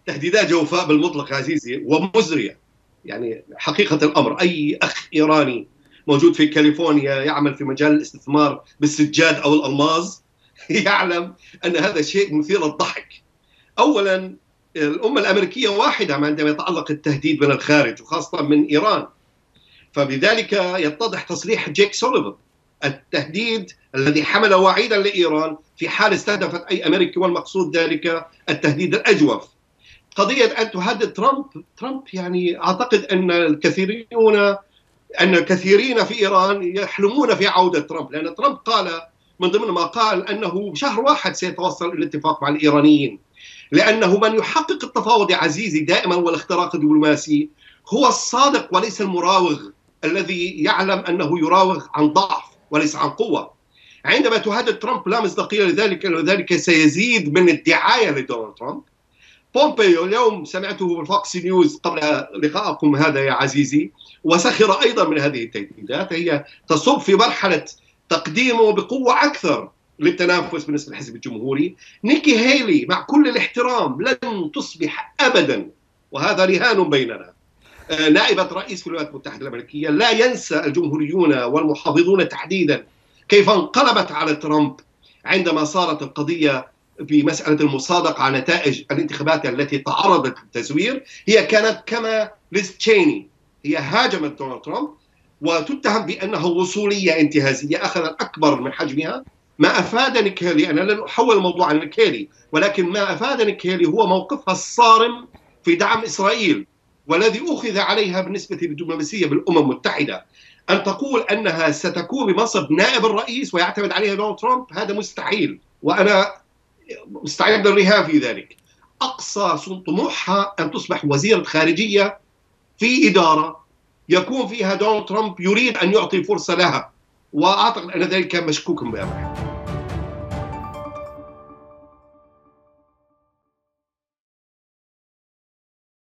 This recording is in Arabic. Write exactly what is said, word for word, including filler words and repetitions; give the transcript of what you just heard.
تهديدات جوفاء بالمطلق عزيزي ومزرية. يعني حقيقة الأمر أي أخ إيراني موجود في كاليفورنيا يعمل في مجال الاستثمار بالسجاد أو الألماظ يعلم أن هذا شيء مثير للضحك. أولا الأمة الأمريكية واحدة عندما يتعلق التهديد من الخارج وخاصة من إيران، فبذلك يتضح تصريح جيك سوليفان التهديد الذي حمل وعيدا لإيران في حال استهدفت أي أمريكي، والمقصود ذلك التهديد الأجوف. قضية أن تهدد ترامب، ترامب يعني أعتقد أن الكثيرين أن الكثيرين في إيران يحلمون في عودة ترامب، لأن ترامب قال من ضمن ما قال أنه بشهر واحد سيتوصل إلى اتفاق مع الإيرانيين، لأنه من يحقق التفاوض عزيزي دائما والاختراق الدبلوماسي هو الصادق وليس المراوغ الذي يعلم أنه يراوغ عن ضعف وليس عن قوة. عندما تهدد ترامب لا مصداقية لذلك، لذلك سيزيد من الدعاية لدونالد ترامب. بومبيو اليوم سمعته بالفوكس نيوز قبل لقائكم هذا يا عزيزي، وسخر أيضا من هذه التهديدات، هي تصب في مرحلة تقديمه بقوة أكثر للتنافس بالنسبة للحزب الجمهوري. نيكي هيلي مع كل الاحترام لن تصبح أبدا، وهذا رهان بيننا، نائبة رئيس الولايات المتحدة الأمريكية. لا ينسى الجمهوريون والمحافظون تحديدا كيف انقلبت على ترامب عندما صارت القضية في مسألة المصادقة على نتائج الانتخابات التي تعرضت للتزوير. هي كانت كما ليز تشيني، هي هاجمت دونالد ترامب وتتهم بأنه وصولية انتهازية أخذت أكبر من حجمها. ما أفاد نيك هيلي، أنا لن أحول الموضوع عن نيك هيلي، ولكن ما أفاد نيك هيلي هو موقفها الصارم في دعم إسرائيل، والذي أخذ عليها بالنسبة للدبلوماسية بالأمم المتحدة. أن تقول أنها ستكون بمنصب نائب الرئيس ويعتمد عليها دونالد ترامب هذا مستحيل، وأنا مستعد للرهان في ذلك. أقصى طموحها أن تصبح وزيرة خارجية في إدارة يكون فيها دونالد ترامب يريد أن يعطي فرصة لها، وأعتقد أن ذلك مشكوك بأمره.